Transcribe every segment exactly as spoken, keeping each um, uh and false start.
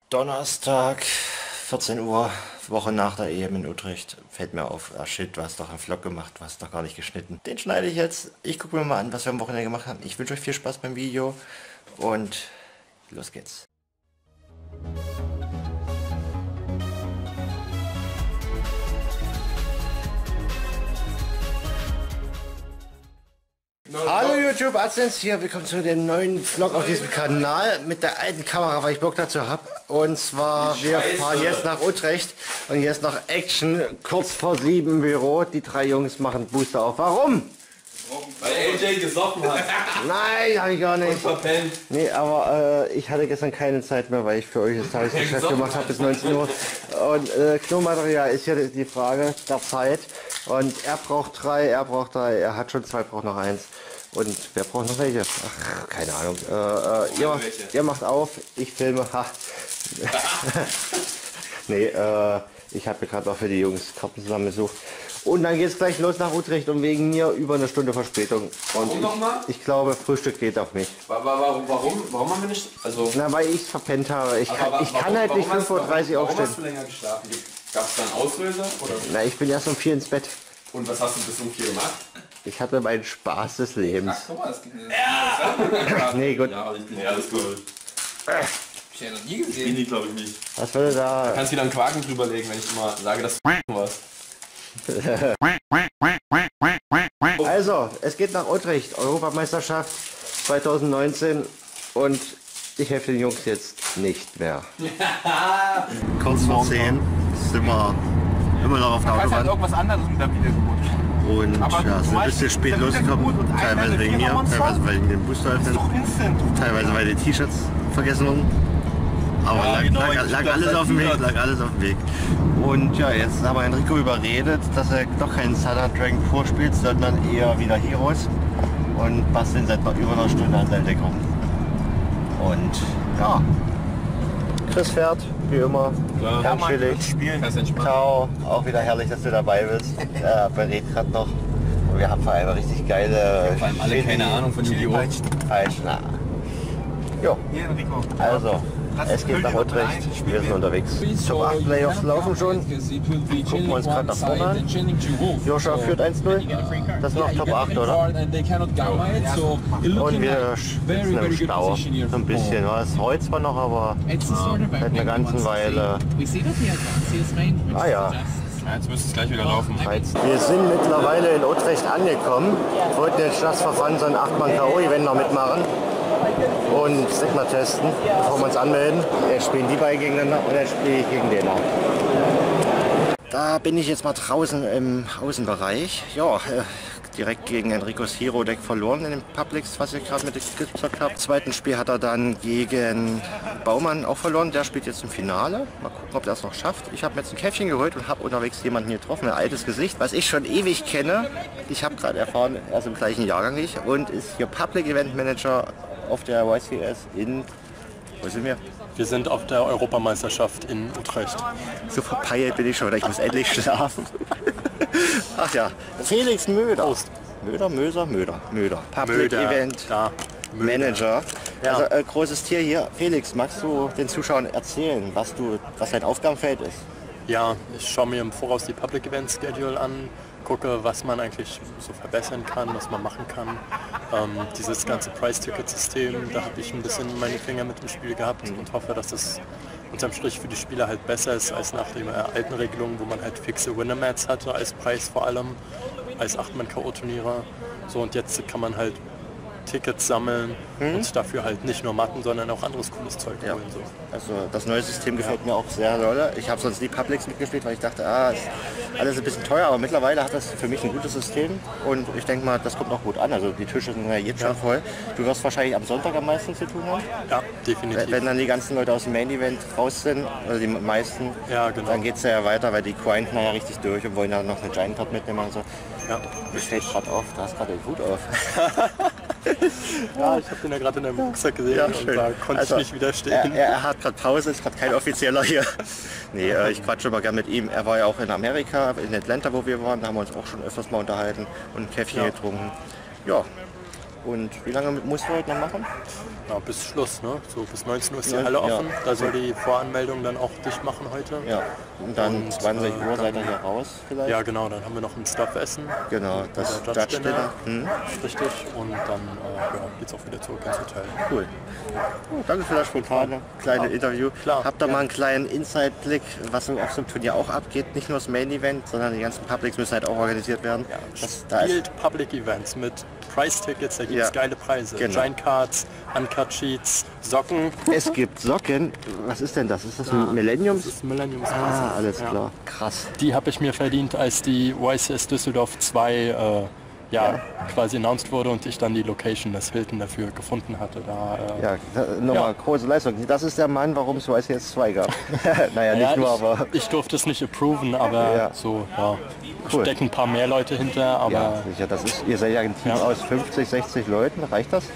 Donnerstag, vierzehn Uhr, Woche nach der E M in Utrecht. Fällt mir auf, ah shit, du hast doch einen Vlog gemacht, du hast doch gar nicht geschnitten. Den schneide ich jetzt. Ich gucke mir mal an, was wir am Wochenende gemacht haben. Ich wünsche euch viel Spaß beim Video und los geht's. Hallo YouTube, Adsense hier, willkommen zu dem neuen Vlog auf diesem Kanal mit der alten Kamera, weil ich Bock dazu habe. Und zwar, wir fahren jetzt nach Utrecht und jetzt noch Action, kurz vor sieben im Büro. Die drei Jungs machen Booster auf. Warum? Weil A J gesoffen hat. Nein, habe ich gar nicht. Und verpennt. Nee, aber äh, ich hatte gestern keine Zeit mehr, weil ich für euch das Tagesgeschäft gemacht habe bis neunzehn Uhr. Und äh, Klomaterial ist ja die Frage der Zeit. Und er braucht drei, er braucht drei, er hat schon zwei, braucht noch eins. Und wer braucht noch welche? Ach, keine Ahnung. Äh, äh, ihr, ihr macht auf, ich filme. Ha. Nee, äh, ich habe mir gerade auch für die Jungs Karten zusammengesucht. Und dann geht es gleich los nach Utrecht und wegen mir über eine Stunde Verspätung. Und Warum nochmal? Ich, ich glaube, Frühstück geht auf mich. Warum, warum, warum haben wir nicht? Also, Na, weil ich es verpennt habe. Ich kann, ich kann halt nicht fünf Uhr dreißig aufstehen. Warum hast du länger geschlafen? Gab es da einen Auslöser? Oder? Na, ich bin erst um vier ins Bett. Und was hast du bis um vier gemacht? Ich hatte meinen Spaß des Lebens. Ach, guck mal, das ging ja. Nee, gut. Ja, ich bin ja alles gut. Ich hätte noch nie Bin gesehen. ich, glaube ich, nicht. Was würde da... Du kannst wieder einen Quaken drüberlegen, wenn ich immer sage, dass du was. Also, es geht nach Utrecht, Europameisterschaft zweitausendneunzehn und ich helfe den Jungs jetzt nicht mehr. Kurz vor zehn sind wir immer noch auf der Du kannst halt Autobahn irgendwas anderes mit der Wiedergeburt. und Aber ja, sind ein bisschen spät losgekommen, teilweise wegen mir, teilweise weil ich den Booster öffnen, teilweise weil die T-Shirts vergessen wurden. Aber Ja, lag, genau, lag, ich lag glaub, alles das auf dem Weg, T-Shirt. lag alles auf dem Weg. Und ja, jetzt haben wir Enrico überredet, dass er doch keinen Thunder Dragon vorspielt, sondern eher wieder Heroes. Und basteln seit noch über einer Stunde an der Deckung. Und ja, Chris fährt, wie immer, Klar. ganz chillig. Kannst entspannen. Ciao, auch wieder herrlich, dass du dabei bist. Er berät gerade noch. Und wir haben vor allem richtig geile... Vor allem alle keine Ahnung von Yu-Gi-Oh! Falsch, na. Jo, Hier, Enrico. also, es geht nach Utrecht, wir sind unterwegs. Top acht Playoffs laufen schon. Gucken wir uns gerade nach vorne an. Joscha führt eins null. Das ist noch Top acht, oder? Und wir sitzen im Stau. So ein bisschen. Ja, das heute zwar noch, aber seit einer ganzen Weile. Ah ja. Ja, jetzt müsste es gleich wieder laufen. Wir sind mittlerweile in Utrecht angekommen. Wir wollten jetzt Staatsverfahren so ein acht Mann K O-Event noch mitmachen und Sigma testen, bevor wir uns anmelden. Jetzt spielen die beiden gegeneinander und jetzt spiele ich gegen den. Da bin ich jetzt mal draußen im Außenbereich. Ja, äh, direkt gegen Enricos Hero Deck verloren in den Publics, was ich gerade mit gezockt habe. Im zweiten Spiel hat er dann gegen Baumann auch verloren. Der spielt jetzt im Finale. Mal gucken, ob er es noch schafft. Ich habe mir jetzt ein Käffchen geholt und habe unterwegs jemanden hier getroffen, ein altes Gesicht, was ich schon ewig kenne. Ich habe gerade erfahren, er ist im gleichen Jahrgang wie ich und ist hier Public Event Manager auf der Y C S in... Wo sind wir? Wir sind auf der Europameisterschaft in Utrecht. So verpeilt bin ich schon, ich muss endlich schlafen. Ach ja, Felix Möder. Prost. Möder, Möser, Möder, Möder. Public Möder, Event da. Möder. Manager. Ja. Also äh, großes Tier hier. Felix, magst du den Zuschauern erzählen, was du, was dein Aufgabenfeld ist? Ja, ich schaue mir im Voraus die Public Event Schedule an, gucke, was man eigentlich so verbessern kann, was man machen kann. Ähm, dieses ganze Price-Ticket-System, da habe ich ein bisschen meine Finger mit im Spiel gehabt und hoffe, dass es unterm Strich für die Spieler halt besser ist als nach den alten Regelungen, wo man halt fixe Winner-Mats hatte als Preis vor allem, als acht Mann K O-Turniere. So, und jetzt kann man halt Tickets sammeln hm? und dafür halt nicht nur Matten, sondern auch anderes cooles Zeug Ja. holen. So. Also das neue System gefällt mir auch sehr doll. Ich habe sonst nie Publics mitgespielt, weil ich dachte, ah, ist alles ein bisschen teuer, aber mittlerweile hat das für mich ein gutes System und ich denke mal, das kommt auch gut an. Also die Tische sind ja jetzt schon voll. Du wirst wahrscheinlich am Sonntag am meisten zu tun haben. Ja, definitiv. Wenn dann die ganzen Leute aus dem Main Event raus sind, oder die meisten, Ja, genau. dann geht es ja weiter, weil die grinden ja richtig durch und wollen dann noch eine Giant Top mitnehmen und so. Ja. Mir fällt gerade auf, da hast gerade den Hut auf. Ja, ich habe den ja gerade in deinem Rucksack gesehen Ja, und schön. da konnte Also, ich nicht widerstehen. Er, er hat gerade Pause, ist gerade kein Offizieller hier. Nee, äh, ich quatsche immer gerne mit ihm. Er war ja auch in Amerika, in Atlanta, wo wir waren. Da haben wir uns auch schon öfters mal unterhalten und ein Käffchen Ja. getrunken. Ja, Und wie lange musst du heute noch machen? Ja, bis Schluss, ne? So bis neunzehn Uhr ist die Ja, Halle ja. offen. Da soll die Voranmeldung dann auch dicht machen heute. Ja. Und dann Und, zwanzig äh, Uhr seid ihr hier raus vielleicht? Ja, genau. Dann haben wir noch ein Stuff-Essen. Genau, das Der Judge Judge-Dinner. Dinner. Hm. Richtig. Und dann äh, ja, geht's auch wieder zurück ins Hotel. Cool. Oh, danke für das spontane kleine Interview. Klar, Habt ihr ja. mal einen kleinen Inside-Blick, was so auf so einem Turnier auch abgeht? Nicht nur das Main-Event, sondern die ganzen Publics müssen halt auch organisiert werden. Ja, das, da ist, Spielt Public Events mit Price-Tickets, da gibt es Ja. geile Preise. Genau. Giant Cards, Uncut Sheets, Socken. es gibt Socken. Was ist denn das? Ist das ein Millennium? Das ist Millennium Ah, Massive. alles Ja. klar. Krass. Die habe ich mir verdient, als die Y C S Düsseldorf zwei äh, ja, quasi announced wurde und ich dann die Location des Hilton dafür gefunden hatte. Da, äh, Ja, da- nochmal Ja. große Leistung. Das ist der Mann, warum es Y C S zwei gab. naja, ja, nicht nur, ich, aber... ich durfte es nicht approven, aber Ja. so, ja, Cool. stecken ein paar mehr Leute hinter, aber Ja, sicher, das ist, ihr seid ja ein Team Ja. aus fünfzig, sechzig Leuten. Reicht das?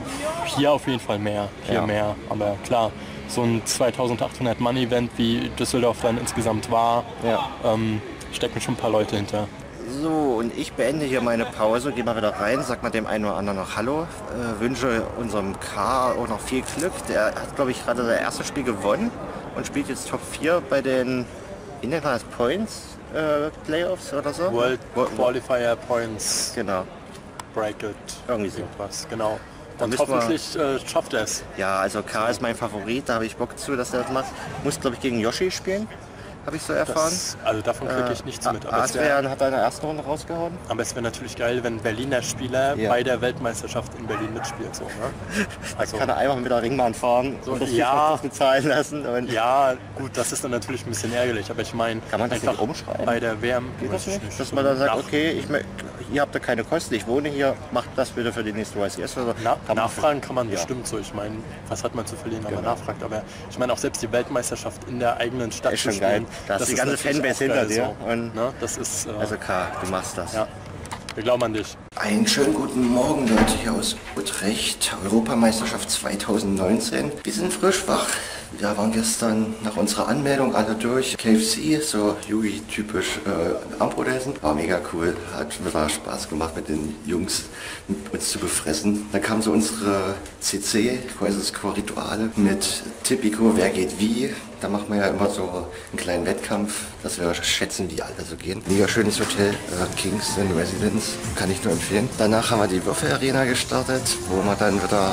hier auf jeden Fall mehr, hier Ja. mehr. Aber klar, so ein zweitausendachthundert Mann Event wie Düsseldorf dann insgesamt war, Ja. ähm, stecken schon ein paar Leute hinter. So, und ich beende hier meine Pause, gehe mal wieder rein, sag mal dem einen oder anderen noch Hallo, äh, wünsche unserem K auch noch viel Glück. Der hat, glaube ich, gerade das erste Spiel gewonnen und spielt jetzt Top vier bei den, wie nennt man das, Points äh, Playoffs oder so? World Wo- Qualifier Points Genau, Bracket, irgendwie so. irgendwas, genau. Da Und müssen wir- hoffentlich äh, schafft er es. Ja, also K ist mein Favorit, da habe ich Bock zu, dass er das macht. Muss, glaube ich, gegen Yoshi spielen, habe ich so erfahren. Das, also davon kriege ich nichts mit. Aber es wäre Adrian hat er in der ersten Runde rausgehauen. wär natürlich geil, wenn Berliner Spieler Ja. bei der Weltmeisterschaft in Berlin mitspielt. So, ne? Also, Kann er einfach mit der Ringbahn fahren und das ja. ja. bezahlen lassen. Und ja, gut, das ist dann natürlich ein bisschen ärgerlich, aber ich meine, Kann man das einfach nicht umschreiben? bei der W M Geht das weiß ich nicht? Dass so man dann sagt, nach- okay, ich, mö- ihr habt da keine Kosten, ich wohne hier, macht das bitte für die nächste Y C S. Oder Na, kann man- nachfragen kann man Ja. bestimmt so. Ich meine, was hat man zu verlieren, wenn man Genau. nachfragt. Aber ich meine auch selbst die Weltmeisterschaft in der eigenen Stadt Ist zu schon geil. spielen, Da ist das die ganze natürlich Fanbase auch hinter geil dir. So. Und Ne? Das ist, äh, also K, du machst das. ja, wir glauben an dich. Einen schönen guten Morgen, Leute, hier aus Utrecht. Europameisterschaft zweitausendneunzehn. Wir sind frisch wach. Wir waren gestern nach unserer Anmeldung alle durch. K F C, so Yugi-typisch äh, Armbrot essen. War mega cool. Hat wieder Spaß gemacht mit den Jungs, uns zu befressen. Dann kam so unsere C C, quasi Rituale mit Tipico, wer geht wie. Da macht man ja immer so einen kleinen Wettkampf, dass wir schätzen, wie alle so gehen. Mega schönes Hotel, äh, Kingston Residence, kann ich nur empfehlen. Danach haben wir die Würfelarena gestartet, wo wir dann wieder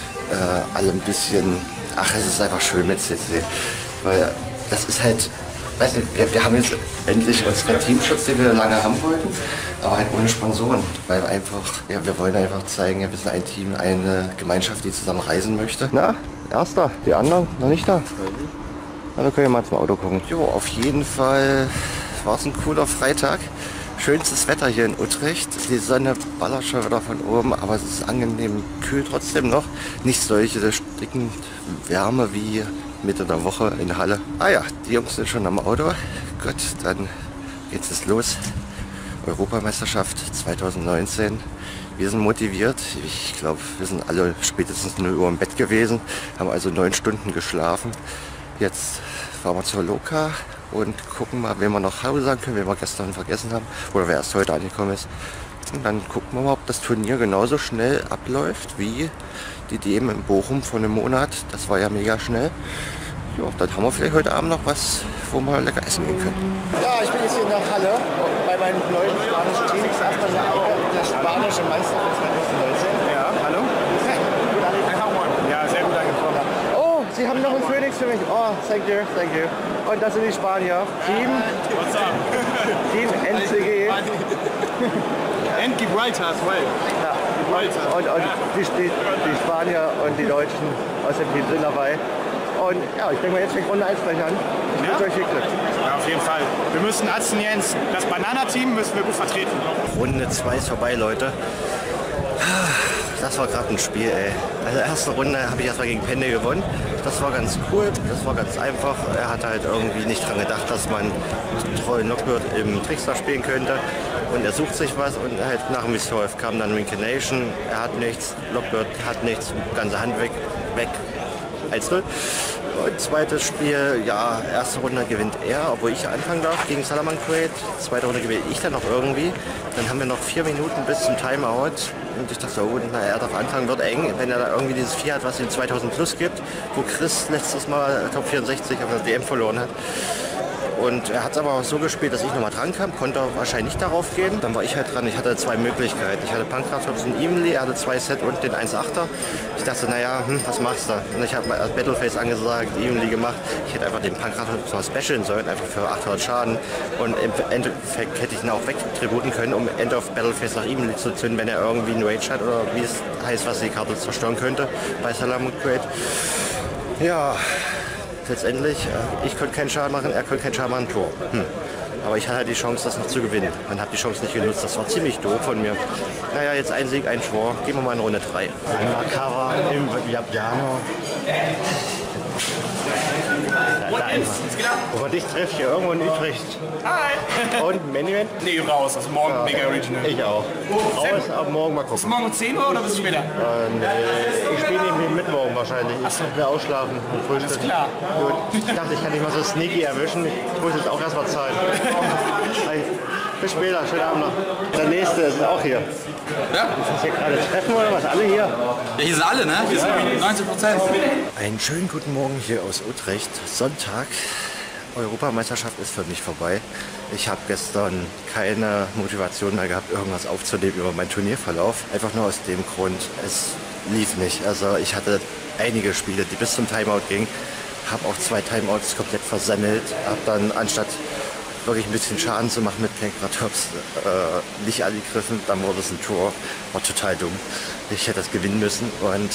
äh, alle ein bisschen, ach, es ist einfach schön mit C C, weil das ist halt, weiß nicht, wir, wir haben jetzt endlich unseren Teamschutz, den wir lange haben wollten, aber halt ohne Sponsoren, weil wir einfach, ja, wir wollen einfach zeigen, ja, wir sind ein Team, eine Gemeinschaft, die zusammen reisen möchte. Na, erster, die anderen noch nicht da? Also können wir mal zum Auto gucken. Jo, auf jeden Fall war es ein cooler Freitag. Schönstes Wetter hier in Utrecht. Die Sonne ballert schon wieder von oben, aber es ist angenehm kühl trotzdem noch. Nicht solche stickend Wärme wie Mitte der Woche in Halle. Ah ja, die Jungs sind schon am Auto. Gut, dann geht's jetzt los. Europameisterschaft zweitausendneunzehn. Wir sind motiviert. Ich glaube, wir sind alle spätestens null Uhr im Bett gewesen, haben also neun Stunden geschlafen. Jetzt fahren wir zur Loka und gucken mal, wen wir nach Hause sagen können, wen wir gestern vergessen haben oder wer erst heute angekommen ist. Und dann gucken wir mal, ob das Turnier genauso schnell abläuft wie die D M in Bochum vor einem Monat. Das war ja mega schnell. Ja, dann haben wir vielleicht heute Abend noch was, wo wir lecker essen gehen können. Ja, ich bin jetzt hier in der Halle bei meinem neuen spanischen Team. Ich sag mal der spanische Meister von zweitausendneunzehn. Ja, hallo? Ja, sehr gut angekommen. Oh, Sie haben noch einen Phoenix für mich. Oh, thank you, thank you. Und das sind die Spanier. Team, What's up? Team N C G. And Gibraltar as well. Ja. Gibraltar. Und, und die, die, die Spanier und die Deutschen aus dem Team sind dabei. Und ja, ich denke mal, jetzt fängt Runde eins gleich an. Ich Ja? wünsche euch viel Glück. Ja, auf jeden Fall. Wir müssen Atzen Jens, das Banana-Team müssen wir gut vertreten. Runde zwei ist vorbei, Leute. Das war gerade ein Spiel, ey. Also erste Runde habe ich erstmal gegen Pende gewonnen. Das war ganz cool, das war ganz einfach. Er hat halt irgendwie nicht dran gedacht, dass man Troy Knockbird im Trickster spielen könnte. Und er sucht sich was und halt nach dem Resolve kam dann Winkination. Er hat nichts, Knockbird hat nichts, ganze Hand weg, weg. eins null. Und zweites Spiel, ja, erste Runde gewinnt er, obwohl ich anfangen darf gegen Salaman Create. Zweite Runde gewinne ich dann noch irgendwie. Dann haben wir noch vier Minuten bis zum Timeout. Und ich dachte, oh, na, er darf anfangen, wird eng, wenn er da irgendwie dieses Vieh hat, was ihm zweitausend plus gibt, wo Chris letztes Mal Top vierundsechzig auf der D M verloren hat. Und er hat es aber so gespielt, dass ich nochmal dran kam, konnte wahrscheinlich nicht darauf gehen. Dann war ich halt dran, ich hatte zwei Möglichkeiten. Ich hatte Pankratops und Evenly, er hatte zwei Set und den eins Komma achter. Ich dachte, naja, hm, was machst du? Und ich habe mal als Battleface angesagt, Evenly gemacht. Ich hätte einfach den Pankratops mal specialen sollen, einfach für achthundert Schaden. Und im Endeffekt hätte ich ihn auch wegtributen können, um End of Battleface nach Evenly zu zünden, wenn er irgendwie einen Rage hat oder wie es heißt, was die Karte zerstören könnte bei Salamut Great. Ja. Letztendlich, ich konnte keinen Schaden machen, er konnte keinen Schaden machen, Tor. Hm. Aber ich hatte halt die Chance, das noch zu gewinnen. Man hat die Chance nicht genutzt, das war ziemlich doof von mir. Naja, jetzt ein Sieg, ein Schwor, gehen wir mal in Runde drei. Makara im Japano. Wo man dich trifft, hier irgendwo in Utrecht. Hi! Und Main Event? Nee, raus, also morgen ja, Mega Original. Ich auch. Raus, ab morgen mal gucken. Ist morgen um zehn Uhr oder bis später? Äh, nee. Ich spiele nämlich mit morgen wahrscheinlich. Ich werde ausschlafen und frühstücken. Ist klar. Gut. Ich dachte, ich kann nicht mal so sneaky erwischen. Ich muss jetzt auch erstmal zahlen. Bis später, schönen Abend noch. Der nächste ist auch hier. Ja? Ist das hier gerade Treffen oder was? Alle hier? Ja, hier sind alle, ne? Hier sind neunzig Prozent. Einen schönen guten Morgen hier aus Utrecht. Sonntag. Europameisterschaft ist für mich vorbei. Ich habe gestern keine Motivation mehr gehabt, irgendwas aufzunehmen über meinen Turnierverlauf. Einfach nur aus dem Grund, es lief nicht. Also ich hatte einige Spiele, die bis zum Timeout gingen. Habe auch zwei Timeouts komplett versemmelt. Habe dann anstatt wirklich ein bisschen Schaden zu machen mit Pankratops, äh, nicht angegriffen, dann wurde es ein Tor. War total dumm. Ich hätte das gewinnen müssen und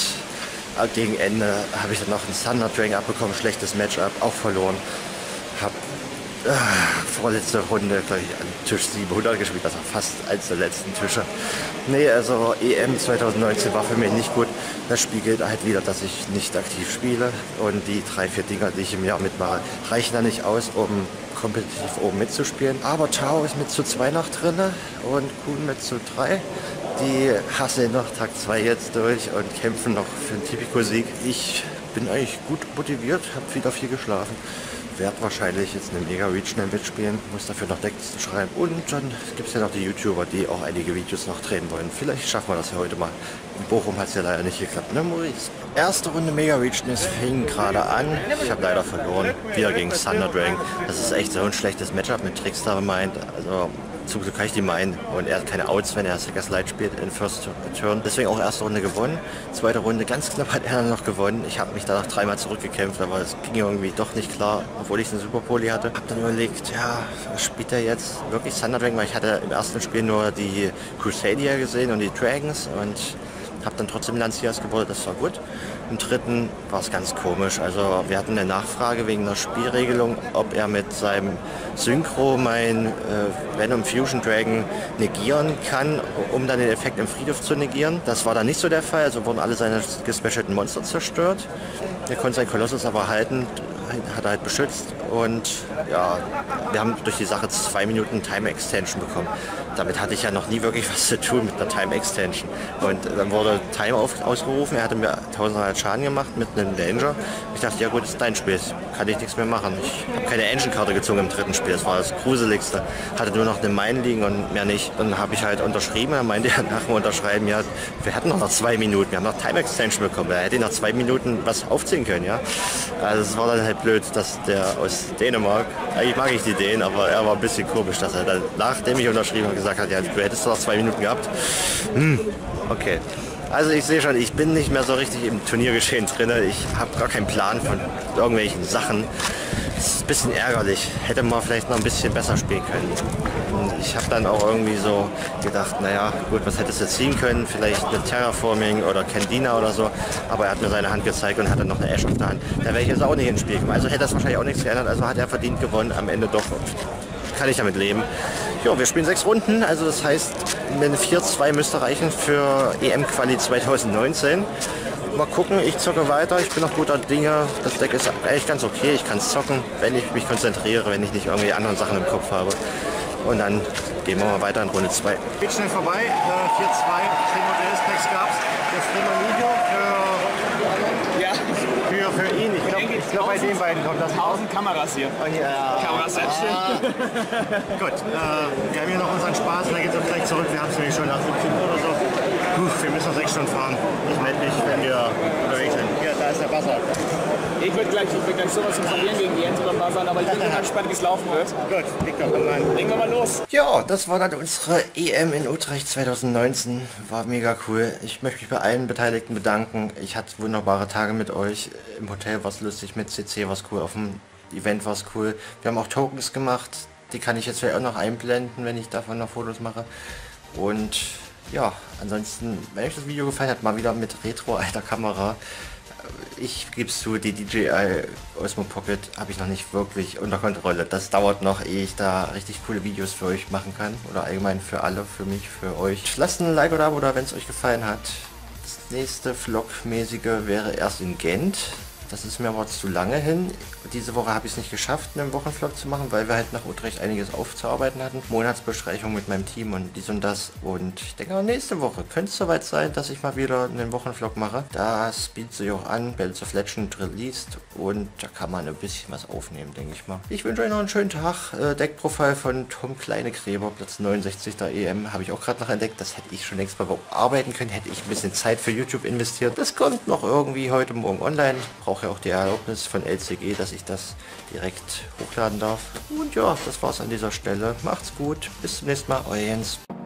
gegen Ende habe ich dann noch einen Thunder Dragon abbekommen, schlechtes Matchup, auch verloren. Hab äh, vorletzte Runde, glaube ich, an Tisch siebenhundert gespielt, das war fast eins der letzten Tische. Nee, also E M zwanzig neunzehn war für mich nicht gut. Das spiegelt halt wieder, dass ich nicht aktiv spiele und die drei, vier Dinger, die ich im Jahr mitmache, reichen da nicht aus, um kompetitiv oben mitzuspielen. Aber Tao ist mit zu zwei noch drin und Kuhn mit zu drei. Die hasseln noch Tag zwei jetzt durch und kämpfen noch für einen Tipico-Sieg. Ich bin eigentlich gut motiviert, habe wieder viel geschlafen. Werde wahrscheinlich jetzt eine Mega Regional mitspielen, muss dafür noch Texte schreiben. Und dann gibt es ja noch die YouTuber, die auch einige Videos noch drehen wollen. Vielleicht schaffen wir das ja heute mal. In Bochum hat es ja leider nicht geklappt, ne Maurice? Erste Runde Mega Regionals fing gerade an. Ich habe leider verloren, wieder gegen Thunder Dragon. Das ist echt so ein schlechtes Matchup mit Trickster meint. Also zum Glück kann ich die meinen. Und er hat keine Outs, wenn er Second Slide spielt in First Turn. Deswegen auch erste Runde gewonnen. Zweite Runde ganz knapp hat er dann noch gewonnen. Ich habe mich danach dreimal zurückgekämpft, aber es ging irgendwie doch nicht klar, obwohl ich eine Super Poli hatte. Hab dann überlegt, ja, was spielt er jetzt? Wirklich Thunder Dragon, weil ich hatte im ersten Spiel nur die Crusadia gesehen und die Dragons und habe dann trotzdem Lanciers gebaut, das war gut. Im dritten war es ganz komisch. Also wir hatten eine Nachfrage wegen der Spielregelung, ob er mit seinem Synchro mein äh, Venom Fusion Dragon negieren kann, um dann den Effekt im Friedhof zu negieren. Das war dann nicht so der Fall, also wurden alle seine gespecialten Monster zerstört. Er konnte seinen Kolossus aber halten, hat er halt beschützt und ja, wir haben durch die Sache zwei Minuten Time Extension bekommen. Damit hatte ich ja noch nie wirklich was zu tun mit einer Time Extension. Und dann wurde Time auf, ausgerufen, er hatte mir tausendmal Schaden gemacht mit einem Danger. Ich dachte, ja gut, das ist dein Spiel, kann ich nichts mehr machen. Ich habe keine Engine-Karte gezogen im dritten Spiel, das war das Gruseligste. Hatte nur noch eine Mine liegen und mehr nicht. Dann habe ich halt unterschrieben, er meinte ja nach dem Unterschreiben, ja, wir hatten noch, noch zwei Minuten, wir haben noch Time Extension bekommen. Er hätte nach zwei Minuten was aufziehen können, ja. Also es war dann halt blöd, dass der aus Dänemark, eigentlich mag ich die Dänen, aber er war ein bisschen komisch, dass er dann, nachdem ich unterschrieben habe, gesagt hat, ja, du hättest doch zwei Minuten gehabt. Hm, okay. Also ich sehe schon, ich bin nicht mehr so richtig im Turniergeschehen drin. Ich habe gar keinen Plan von irgendwelchen Sachen. Das ist ein bisschen ärgerlich. Hätte man vielleicht noch ein bisschen besser spielen können. Und ich habe dann auch irgendwie so gedacht, naja, gut, was hättest du ziehen können? Vielleicht eine Terraforming oder Candina oder so. Aber er hat mir seine Hand gezeigt und hatte noch eine Ash auf der Hand. Da wäre ich jetzt auch nicht ins Spiel gekommen. Also hätte das wahrscheinlich auch nichts geändert. Also hat er verdient gewonnen. Am Ende doch. Kann ich damit leben. Jo, wir spielen sechs Runden, also das heißt, eine vier zwei müsste reichen für E M-Quali zwanzig neunzehn. Mal gucken, ich zocke weiter, ich bin noch guter Dinge. Das Deck ist eigentlich ganz okay, ich kann es zocken, wenn ich mich konzentriere, wenn ich nicht irgendwie andere Sachen im Kopf habe. Und dann gehen wir mal weiter in Runde zwei. Geht schnell vorbei, vier zwei, zehn Modellspacks gab es. Das Streamer Video für, Ja. für, für ihn. Ich glaube, glaub, bei den beiden kommt das. Tausend Kameras hier. Und, ja, Kameras selbst. gut, äh, wir haben hier noch unseren Spaß und dann geht es auch gleich zurück. Wir haben es nämlich schon nach siebzehn Uhr oder so. Puh, wir müssen noch sechs Stunden fahren. Ich melde mich, wenn wir unterwegs sind. Hier, da ist der Buzzer. Ich würde gleich, ich würd gleich sowas zum Verlieren gegen die Jens beim Buzzern, aber ich bin immer gespannt, wie es laufen wird. Gut, Victor, komm rein. Legen wir mal los. Ja, das war dann unsere E M in Utrecht zwanzig neunzehn. War mega cool. Ich möchte mich bei allen Beteiligten bedanken. Ich hatte wunderbare Tage mit euch. Im Hotel war es lustig, mit C C war es cool, auf dem Event war es cool. Wir haben auch Tokens gemacht. Die kann ich jetzt vielleicht auch noch einblenden, wenn ich davon noch Fotos mache. Und ja, ansonsten, wenn euch das Video gefallen hat, mal wieder mit Retro alter Kamera. Ich gebe es zu, die D J I Osmo Pocket habe ich noch nicht wirklich unter Kontrolle. Das dauert noch, ehe ich da richtig coole Videos für euch machen kann. Oder allgemein für alle, für mich, für euch. Lasst ein Like oder Abo da, wenn es euch gefallen hat. Das nächste Vlog-mäßige wäre erst in Gent. Das ist mir aber zu lange hin. Diese Woche habe ich es nicht geschafft, einen Wochenvlog zu machen, weil wir halt nach Utrecht einiges aufzuarbeiten hatten. Monatsbesprechung mit meinem Team und dies und das. Und ich denke, nächste Woche könnte es soweit sein, dass ich mal wieder einen Wochenvlog mache. Das bietet sich auch an, Bells of Legend released und da kann man ein bisschen was aufnehmen, denke ich mal. Ich wünsche euch noch einen schönen Tag. Äh, Deckprofil von Tom Kleinegräber, Platz neunundsechzig der E M, habe ich auch gerade noch entdeckt. Das hätte ich schon längst mal bearbeiten können, hätte ich ein bisschen Zeit für YouTube investiert. Das kommt noch irgendwie heute Morgen online. Brauche ja auch die Erlaubnis von L C G, dass ich das direkt hochladen darf. Und ja, das war's an dieser Stelle. Macht's gut. Bis zum nächsten Mal. Euer Jens.